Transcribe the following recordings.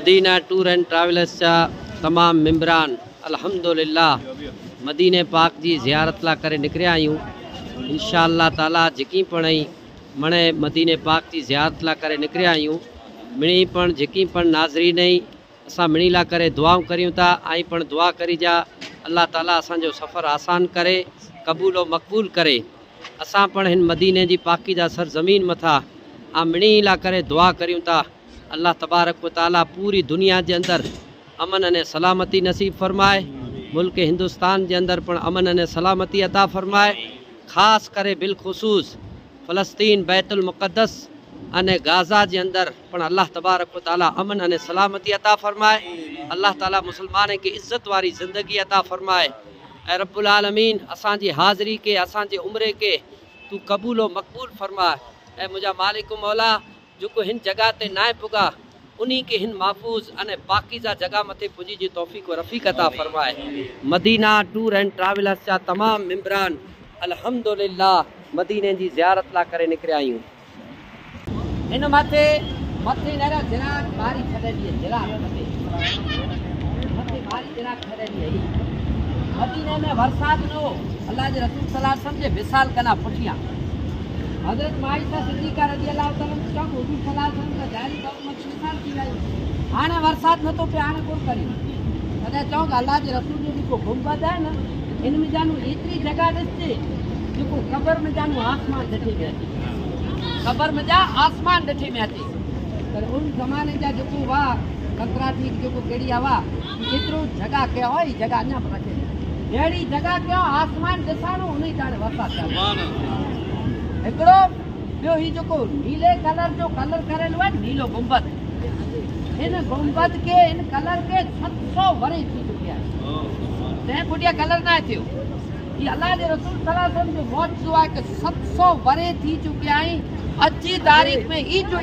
Medina tour and travellers जा तमाम मेंबरान अल्हम्दुलिल्लाह मदीने पाक जी ज़ियारत ला करे निकरिया आहियूं। इंशाअल्लाह ताला जेकी पणई मणे मदीने पाक जी ज़ियारत ला करे निकरिया आहियूं। मिणी पण जेकी पण नाज़रीन असां मिणी ला करे दुआऊं करियूं था आई पण दुआ करी जा अल्लाह ताला असांजो सफ़र आसान करे क़बूल व मक़बूल करे। असां पण हिन मदीने जी पाकी जा सरज़मीन मथा आ मिणी ला करे दुआ करियूं था अल्लाह तबारक व ताला पूरी दुनिया के अंदर अमन अने सलामती नसीब फरमाए। मुल्क हिंदुस्तान के अंदर पण अमन अने सलामती अता फरमाए। ख़ास करे बिलखुसूस फ़लस्तीन बैतुल मुक़द्दस अने गाज़ा के अंदर पण अल्लाह तबारक व ताला अमन अने सलामती अता फरमाए। अल्लाह ताला मुसलमान के इज़्ज़त वारी ज़िंदगी अता फरमाए। ऐ रब्बुल आलमीन असांजी हाज़री के असांजे उम्रे के तू कबूल व मक़बूल फरमाए। ऐ मुझा मालिक मौला जो हिन जगह ते नाए पुगा उन्हीं के हिन महफूज अने पाकीज़ा जगह मथे पुजी जी तौफीक व रफ़ीक अता फरमाए। मदीना टूर एंड ट्रैवलर्स जा तमाम मेंबरान अल्हम्दुलिल्लाह मदीने जी ज़ियारत ला करे निकरिया आहियूं। इन मथे मथे नरा जिरात बारी छॾी है जिरात मथे मथे बारी जिरात छॾी है। मदीने में बरसात नो अल्लाह के रसूल सल्लल्लाहु अलैहि वसल्लम जे विसाल कना पुठिया हज़रत आयशा सिद्दीक़ा रज़ियल्लाहु तआला अन्हा हुजूर सल्लल्लाहु अलैहि वसल्लम का जारी हुकूमत विसाल थी वई। हाणे बरसात न तो पे हाणे कोन करी तॾहिं चऊं अल्लाह के रसूल जो जेको गुंबद है न इन में जानू एतरी जगह ॾिसजे जेको क़बर में जानू आसमान ॾिठे में अचे क़बर में जा आसमान ॾिठे में अचे। पर उन ज़माने जा जेको हुआ कतरा थी जेको कहिड़ी हवा एतिरो जगह कयो ई जगह अञा बि रखे अहिड़ी जगह कयो आसमान ॾिसाणो उन ताणे बरसात हिकिड़ो ॿियो ही जेको नीले कलर जो कलर करेलो है नीलो गुंबद इन गुंबद के इन कलर के 700 वरे थी चुकिया है। तंहिं पुठियां कलर ना थियो ये अल्लाह के रसूल सल्लल्लाहु अलैहि वसल्लम जो मौजूद है कि 700 वरे थी चुकिया है। अज जी तारीख में ही जो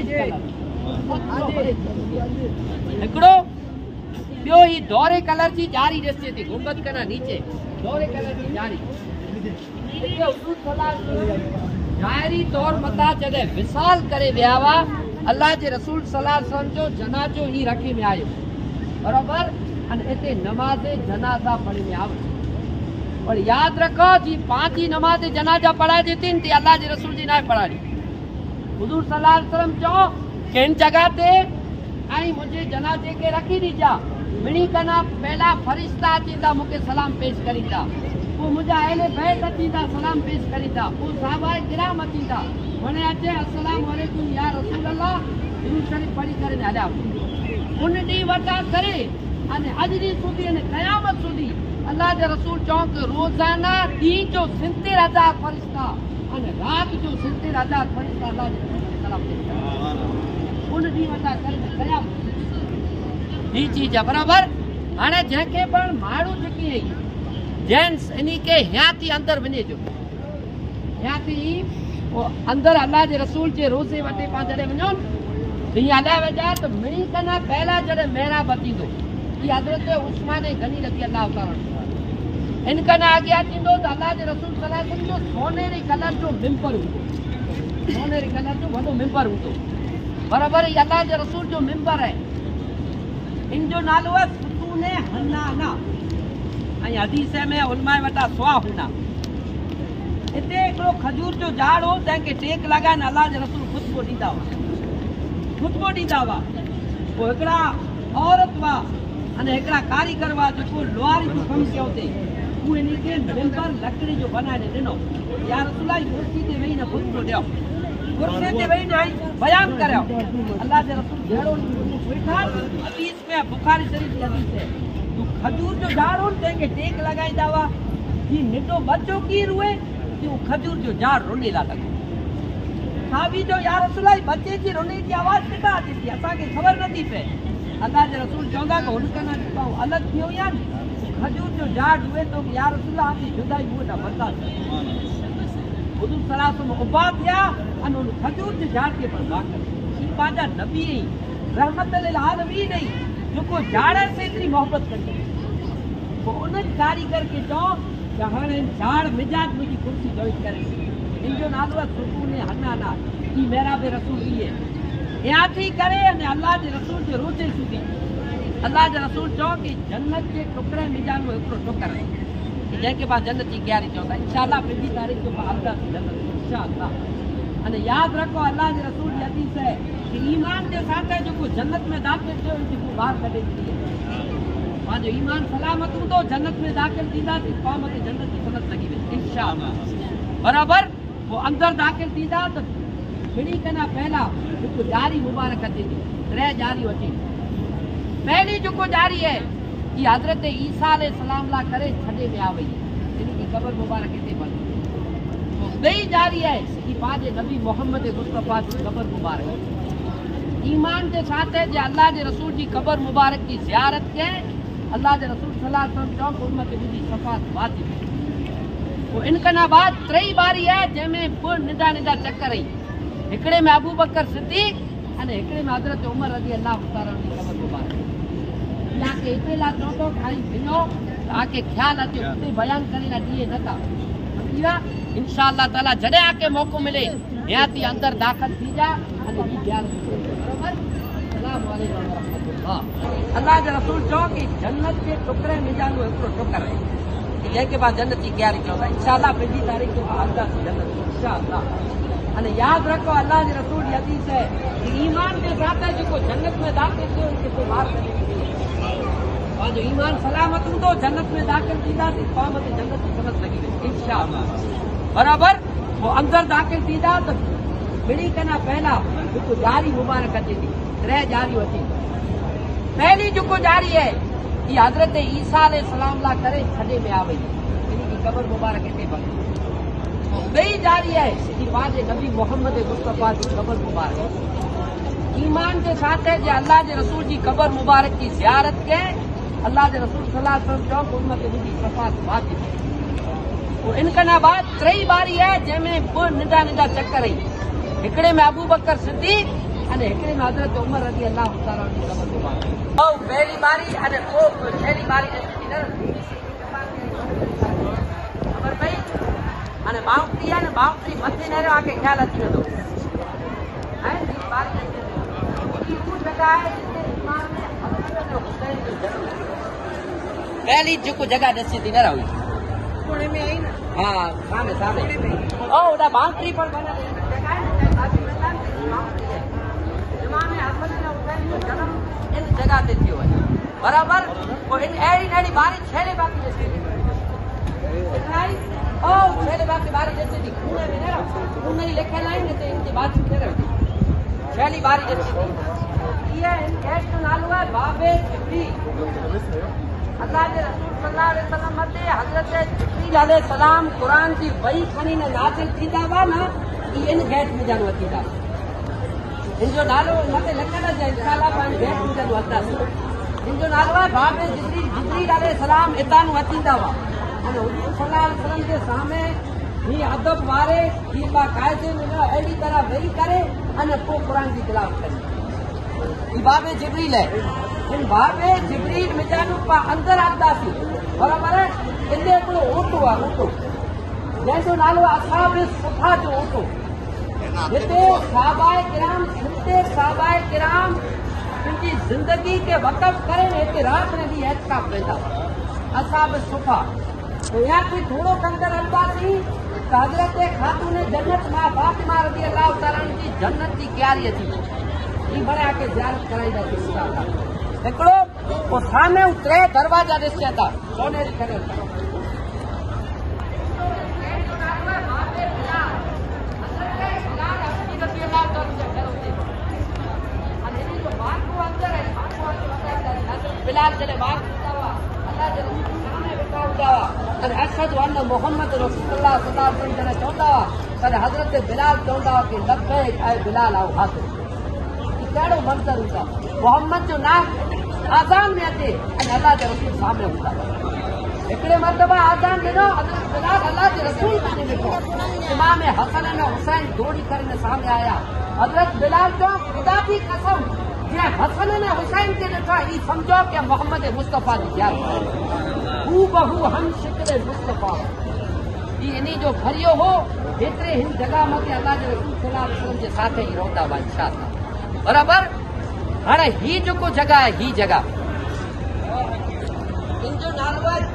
हिकिड़ो ॿियो ही दोरे कलर जी जारी ॾिसे थी गुंबद कना नीचे दोरे कलर जी जारी जाहिरी तौर मता जॾहिं विसाल करे विया हुआ अल्लाह जे रसूल सल्लल्लाहु अलैहि वसल्लम जो जनाजो ही रखे में आयो बराबर अने हिते नमाज़ जनाजा पढ़ी में आवे। और याद रखो जी पांची नमाज जनाजा पढ़ाए देती थी अल्लाह जे रसूल जी ना पढ़ाई। हुजूर सल्लल्लाहु अलैहि वसल्लम चो कि इन जगह ते आई मुझे जनाजे के रखी दीजा मिणी कना पहला फरिश्ता अचींदा मुके सलाम पेश करींदा वो मुझा अहले बैत अचींदा सलाम पेश करींदा वो सहाबाए किराम अचींदा वने अचे अस्सलाम वालेकुम या रसूल अल्लाह दुरूद शरीफ पढ़ी करे हलिया उन डी वटा करे अने अज दी सुधी अने क़यामत सुधी अल्लाह जे रसूल चो कि रोजाना दी जो 70,000 फरिश्ता अने रात जो 70,000 फरिश्ता अल्लाह जे रसूल सलाम पेश करे उन डी वटा करे क़यामत ही चीज बराबर। हाने जेके पण माड़ू जेकी है जेंट्स इन्हीं के हयाती अंदर वने जो हयाती वो अंदर अल्लाह के रसूल के रोज़े वटे पा जड़े वनो ये अल्लाह वजा तो मिणी कना पहला जड़े मेरा बतीदो ये हजरत उस्मान गनी रज़ी अल्लाह ताला इनका ना आगे आतींदो तो अल्लाह के रसूल सल्लल्लाहु अलैहि वसल्लम जो सोनेरी कलर जो मिंबर हो सोनेरी कलर जो वडो मिंबर हो बराबर ये अल्लाह के रसूल जो मिंबर है इन जो नालो है फुतूने हन्नाना आई हदीस में उलमा वटा सुआ हुना इते एकड़ो खजूर जो झाड़ हो तंहिंखे टेक लॻाइनि अल्लाह जे रसूल खुतबो ॾींदा हुआ पोइ हिकिड़ा औरत हुआ अने हिकिड़ा कारीगर हुआ जेको लोहारी जो कमु कयो अथई उहे इन खे मिंबर लकड़ी जो बनाए ॾिनो या रसूल कुर्सी ते वेही न खुतबो ॾियो कुर्सी ते वेही न बयान करियो अल्लाह जे रसूल जहिड़ो वेठा हदीस में बुखारी शरीफ जी हदीस है खजूर जो झाड़ हो तंहिंखे टेक लॻाईंदा हुआ ही निडो बच्चो की रुए कि वो खजूर जो झाड़ रोने ला लॻो साहबी जो या रसूल बच्चे जी रोने जी आवाज़ किथां अचे थी असांखे ख़बर नथी पए अल्लाह जे रसूल चवंदा कि हुन कना अलॻि थी वई आहिनि खजूर जो झाड़ हुए तो या रसूल आती जुदाई हुए था बर्दाश्त हुजूर सल्लल्लाहु अलैहि वसल्लम उबा थिया अने उन खजूर जे झाड़ खे बर्दाश्त कर ही पंहिंजा नबी रहमत लिल आलमीन जो झाड़ से इतनी मोहब्बत करी उन कारीगर के चो कि हाणे झाड़ मिजाज मुझी कुर्सी जॉइन करे इन जो नालो है सुकून हन्नाना की मेरा बे रसूल ये या थी करे अने अल्लाह जे रसूल जे रोज़े सुधी अल्लाह जे रसूल चओ कि जन्नत जे टुकड़े मिजानो हिकिड़ो टुकर आहे कि जंहिंखे पाण जन्नत जी क्यारी चवंदा इंशाअल्लाह 5 तारीख़ जो पाण हलंदासीं जन्नत इंशाअल्लाह। अने यादि रखो अल्लाह जे रसूल जी हदीस आहे कि ईमान जे साथ जेको जन्नत में दाख़िल थियो जेको ॿाहिरि कढे ॾींदी पंहिंजो ईमान सलामत हूंदो जन्नत में दाख़िल थींदासीं क़ौम खे जन्नत जी सनत लॻी वेंदी इंशाअल्लाह बराबरि। पोइ अंदरि दाख़िल थींदा त ॿिनी कना पहिला जेको ॾियारी मुबारक अचे थी 3 ॾियारियूं अचे पहली जेको ॾियारी आहे इहा हज़रत ईसा अलैहिस्सलाम लाइ करे छॾे विया वई जिनकी क़बर मुबारक हिते बंदि। ॿई ॾियारी आहे कि पंहिंजे नबी मोहम्मद मुस्तफ़ा जी क़बर मुबारक ईमान जे साथ जे अल्लाह जे रसूल जी क़बर मुबारक की ज़ियारत कयं अल्लाह जे रसूल सल्लल्लाहु अलैहि वसल्लम चओ उम्मत मुंहिंजी सफ़ात वाजिब। पोइ इन खां बाद 3 बारी आहे जंहिंमें पोइ निंढा निंढा चकर आई हिकिड़े में अबू बकर सिद्दीक़ अने हिकिड़े में हज़रत उमर रज़ी अल्लाह ताला जी क़बर मुबारक याके इते ला चोटो खाई पिनो आके ख्याल अचे उते बयान करे ला दिए नथा समझिया इंशाअल्लाह ताला जडे आके मौको मिले या ती अंदर दाखिल थी जा अने ई ध्यान बराबर। अस्सलाम वालेकुम व रहमतुल्लाह। अल्लाह के रसूल चो कि जन्नत के टुकड़े में जानो एकड़ो टुकर है कि जंहिंखे पाण जन्नत जी क्यारी चवंदा इंशाअल्लाह 5 तारीख़ जो पाण हलंदासीं जन्नत इंशाअल्लाह। अने यादि रखो अल्लाह जे रसूल जी हदीस है कि ईमान के साथ जेको जन्नत में दाख़िल थियो जेको ॿाहिरि कढे पंहिंजो ईमान सलामत हूंदो जन्नत में दाख़िल थींदासीं क़ौम खे जन्नत जी सनत लॻी वेंदी इंशाअल्लाह बराबरि। पोइ अंदरि दाख़िल थींदा त ॿिनी कना पहिला जेको ॾियारी मुबारक अचे थी 3 ॾियारियूं अचे पहली जेको ॾियारी आहे इहा हज़रत ईसा अलैहिस्सलाम लाइ करे छॾे विया वई जिनकी क़बर मुबारक हिते बंदि। ॿई ॾियारी आहे कि पंहिंजे नबी मोहम्मद मुस्तफ़ा जी क़बर मुबारक ईमान के साथ जे अल्लाह जे रसूल जी क़बर मुबारक की ज़ियारत कयं अल्लाह जे रसूल सल्लल्लाहु अलैहि वसल्लम चओ उम्मत मुंहिंजी सफ़ात वाजिब। पोइ इन खां बाद 3 बारी आहे जंहिंमें पोइ निंढा निंढा चकर आई हिकिड़े में अबू बकर सिद्दीक़ अने हिकिड़े में हज़रत उमर रज़ी अल्लाह ताला जी क़बर मुबारक ओ पहली बारी अने पोइ छेली बारी खबर पई अने बाउंड्री आहे न बाउंड्री मथे न आके ख्याल अची वेंदो है ई बारी ई वो जगह है जिते ईमान में हक़ीक़त में हुसैन की जरूरत पहली जेको जगह ॾसी थी न रही कोने में आई ना हां सामने सामने ओ उड़ा बाउंड्री पर बना जगह है बाकी मैदान में बाउंड्री है इमाम हसन ने हुसैन जो जन्म इन जगह ते थियो है बराबर। और इन एड़ी एड़ी बारी छेले बाकी ॾसी इतनाई ओ छेले बाकी बारी ॾसी थी खूने में न खून ही लिखे लाइन ते इनकी बात न रही छेली बारी ॾसी थी ये इन गेट जो नालो है बाबे जिब्रील अल्लाह के रसूल सल्लल्लाहु अलैहि वसल्लम मते हजरत जिब्रील अलैहि सलाम कुरान की वही खणी ने नाज़िल थींदा वा न इन गेट में जानो थींदा इनजो नालो मते लिखल है इंशाअल्लाह पाण गेट में जानो हलंदा इनजो नालो है बाबे जिब्रील जिब्रील अलैहि सलाम इतानो अचींदा वा अने हुजूर सल्लल्लाहु अलैहि वसल्लम के सामने ही अदब वारे ही बाकायदे में अहिड़ी तरह वेही करे अने पोइ कुरान की तिलावत करी बाबे जिब्रील है इन बाबे जिब्रील में जानो पा अंदर आंदासी बराबर है इनके हिकिड़ो ओटो आहे ओटो जंहिंजो नालो असहाब सुफ़ा जो ओटो हिते सहाबाए किराम हिते सहाबाए किराम पंहिंजी ज़िंदगी के वक़फ़ करे हिते राति में बि एतिकाफ़ वेंदा असहाब सुफ़ा यहाँ कोई थोड़ो कंदर अंदासी त हज़रत खातून जन्नत मां फातिमा रज़ी अल्लाह ताला जी जन्नत जी क्यारी अची ई बड़ा के ज़ियारत कराईंदासीं इंशाअल्लाह हिकिड़ो पोइ साम्हूं 3 दरवाजा ॾिसनि था सोनेरी करे बिलाल जॾहिं बाग थींदा हुआ अल्लाह जे रसूल सामने वेठा हूंदा हुआ अने अशहदु अन्न मोहम्मद रसूलुल्लाह सल्लल्लाहु अलैहि वसल्लम जॾहिं चवंदा हुआ तॾहिं हज़रत बिलाल चवंदा हुआ कि लब्बैक ऐं बिलाल आओ हाज़िर कहिड़ो मंज़र हूंदा मोहम्मद जो नाम आज़ान में अचे ऐं अल्लाह जे रसूल सामने हूंदा हिकिड़े मरतबा आज़ान ॾिनो हज़रत बिलाल अल्लाह जे रसूल कान्हे वेठो इमाम हसन ऐं हुसैन दौड़ी करे सामने आया हज़रत बिलाल चयो ख़ुदा की कसम जे हसन ने हुसैन के ॾिठा ई समझो कि मोहम्मद मुस्तफ़ा जी ज़ियारत हू बहू हम शिकल मुस्तफ़ा ई इन्हीं जो भरियो हो हेतिरे हिन जगह मथे अल्लाह जे रसूल सल्लल्लाहु अलैहि वसल्लम जे साथ ई रहंदा हुआ इंशाअल्लाह बराबर। हाणे ही जेको जगह है ही जगह इनजो नालो आहे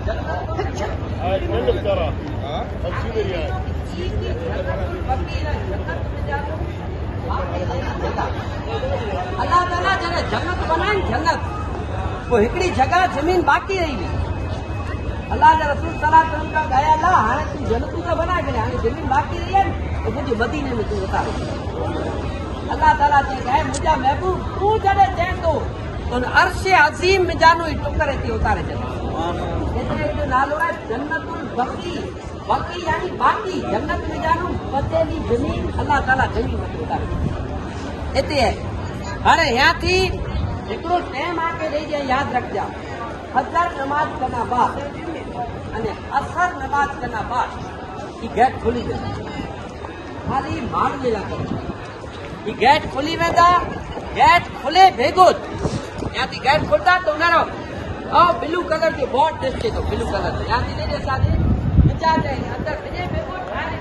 अल्लाह ताला जॾहिं जन्नत बनाई जन्नत पोइ हिकिड़ी जगह जमीन बाक़ी रही हुई। अल्लाह जे रसूल सल्लल्लाहु अलैहि वसल्लम का गया अल्लाह हाणे तूं जन्नतूं त बनाए करे हाणे जमीन बाक़ी रही है तो मुझे मदीने में तू उतारे। अल्लाह ताला चई गए मुझा महबूब तू जॾहिं चए तो उन अर्श अज़ीम में जानो ही टुकड़े थी उतारे छॾे। जो नालो है जन्नतुल बकी, बकी यानी बाकी जन्नत में जानो पतेली जमीन अल्लाह ताला जमीन में उतारे इते है। हाणे यहाँ थी हिकिड़ो टाइम आके ॾेई जाए यादि रखजा फजर नमाज करना बाद अने असर नमाज करना बाद ये गेट खुली वेंदा खाली माण्हू जे लाइ ये गेट खुली वेंदा। गेट खुले भेगो या थी गेट खुलता तो उन्हारो और ब्लू कलर जो बोर्ड ॾिसे तो ब्लू कलर या थी ॾे असांजे विचार जे अंदर वञे भेगो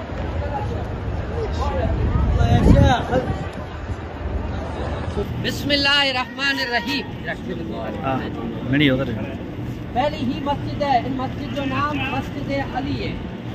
बिस्मिल्लाहिर्रहमानिर्रहीम। पहली ही मस्जिद है, इन मस्जिद जो नाम मस्जिद अली है।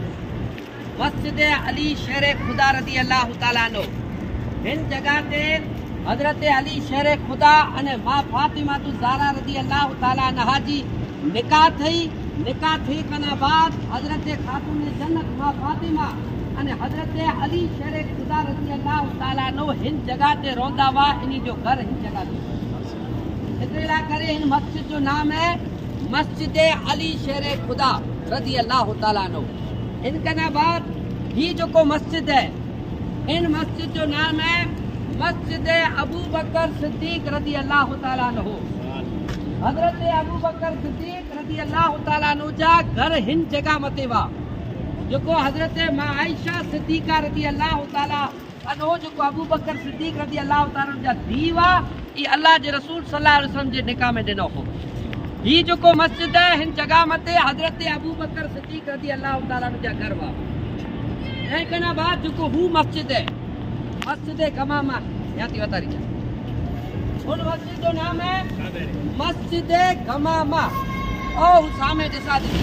मस्जिद अली शेर खुदा रदी अल्लाह ताला नो इन जगह ते हजरत अली शेर खुदा अने मां फातिमा तु ज़हरा रदी अल्लाह ताला अन्हा जी निकाह थी कना बाद हजरत खातून जन्नत मां फातिमा अने हजरत अली शेर खुदा रदी अल्लाह ताला नो हिन जगह ते रोंदा वा इनी जो घर हिन जगह ते इतला करे इन मस्जिद जो नाम है मस्जिद अली शेर खुदा रदी अल्लाह ताला नो। इनकना बाद ही जो को मस्जिद है इन मस्जिद जो नाम है मस्जिद अबू बकर सिद्दीक रदी अल्लाह ताला नो। हजरत अबू बकर सिद्दीक रदी अल्लाह ताला नो जा घर हिन जगह मते वा जो को हजरत मां आयशा सिद्दीका रदी अल्लाह ताला अनो जो को अबू बकर सिद्दीक रदी अल्लाह ताला जा दीवा ई अल्लाह जे रसूल सल्लल्लाहु अलैहि वसल्लम जे निकाह में दिनो हो। ही जो को मस्जिद है हिन जगह मते हजरत अबू बकर सिद्दीक रदी अल्लाह ताला जा घर वा। ऐं कना बाद जो को हु मस्जिद है मस्जिद गमामा या थी वतारी जा उन मस्जिद जो नाम है मस्जिद गमामा ओ सामने दिसा दी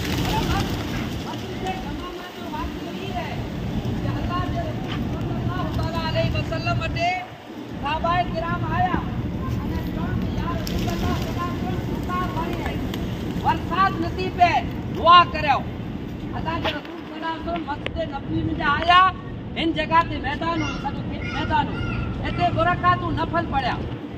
मस्जिद गमामा जो वाक़ई है कि अल्लाह के रसूल सल्लल्लाहु ताला अलैहि वसल्लम मते सहाबाए किराम आया अने चौन या रसूल अल्लाह सल्लल्लाहु अलैहि वसल्लम वरसात नसीब है दुआ करो। अल्लाह के रसूल सल्लल्लाहु अलैहि वसल्लम मस्जिद नबवी में आया इन जगह ते मैदान मैदान इते बुरकातू नफल पढ़िया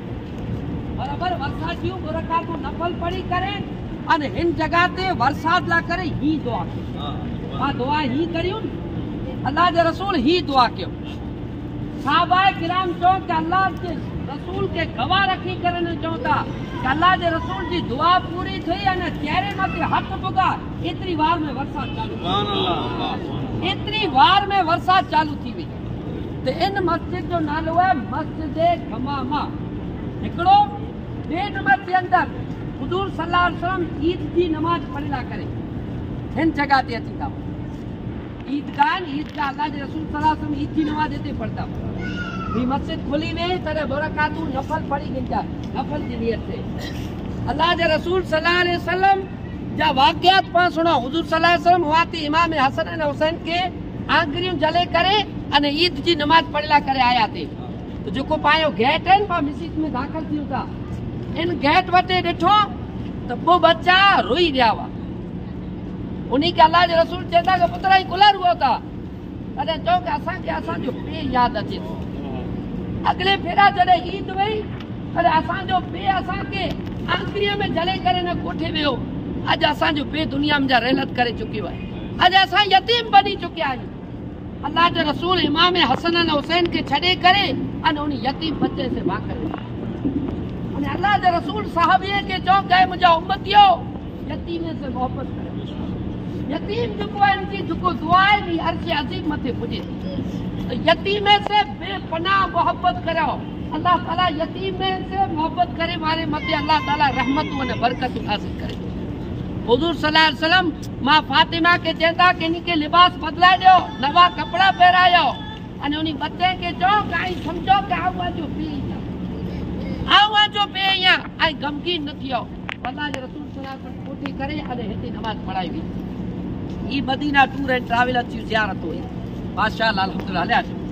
बराबर वरसात जूं बुरकातू नफल पढ़ी करे अने इन जगह ते वरसात ला करे ही दुआ हां दुआ ही करियो अल्लाह के रसूल ही दुआ क्यों। सहाबाए किराम चो कि अल्लाह के रसूल के गवाह रखी करने चौथा कि अल्लाह के रसूल जी दुआ पूरी थी अने चेहरे मथे हाथ पुगा एतरी वार में वरसात चालू सुभान अल्लाह एतरी वार में वरसात चालू थी हुई। तो इन मस्जिद जो नालो है मस्जिद गमामा। हिकिड़ो ॿिए नंबर जे अंदर हुजूर सल्लल्लाहु अलैहि वसल्लम ईद जी नमाज पढ़ला करे हिन जगह ते अची था ईदगाह अल्लाह के रसूल सल्लल्लाहु अलैहि वसल्लम ईद जी नमाज इते पढ़ता भी मस्जिद खुली में तरे बरकातू नफल पढ़ी गिनता नफल की नियत से अल्लाह के रसूल सल्लल्लाहु अलैहि वसल्लम जा वाक़ियात पा सुनो। हुजूर सल्लल्लाहु अलैहि वसल्लम हुआती इमाम हसन अने हुसैन के आंगरियों जले करे अने ईद जी नमाज पढ़ला करे आया थे। तो जो को पायो गेट है पा मस्जिद में दाखिल थी था इन गेट वटे ॾिठो तो वो बच्चा रोई रहा हुआ उन्हीं के अल्लाह के रसूल चेता के पुत्र ही कुलर हुआ था अरे चो के असा के असा जो पे याद अचे अगले फेरा जड़े ईद वही अरे असा जो पे असा के आंगरियों में जले करे न कोठे में हो आज असा जो पे दुनिया में जा रहलत करे चुकी है आज असा यतीम बनी चुके हैं। अल्लाह के रसूल इमाम हसन और हुसैन के छड़े करे अने उन यतीम बच्चे से भाकर अने अल्लाह के रसूल साहबिये के जो गए मुझा उम्मतियो यतीम से मोहब्बत करे यतीम जो को इनकी जो को दुआएं भी अर्श अजीम मथे पुजे तो यतीम से बेपनाह मोहब्बत करो। अल्लाह ताला यतीम से मोहब्बत करे मारे मते अल्लाह ताला रहमत और बरकत हासिल करे। हुजूर सल्लल्लाहु अलैहि वसल्लम मां फातिमा के चेता के इनके लिबास बदलाए दो नवा कपड़ा पहरायो अने उनी बच्चे के जो काई समझो के आवा जो पे या आई गमगीन न थियो अल्लाह जे रसूल सल्लल्लाहु अलैहि वसल्लम कोठी करे अने हिते नमाज पढ़ाई हुई। ई मदीना टूर एंड ट्रैवलर्स जी ज़ियारत हुई। माशाअल्लाह अल्हम्दुलिल्लाह हलिया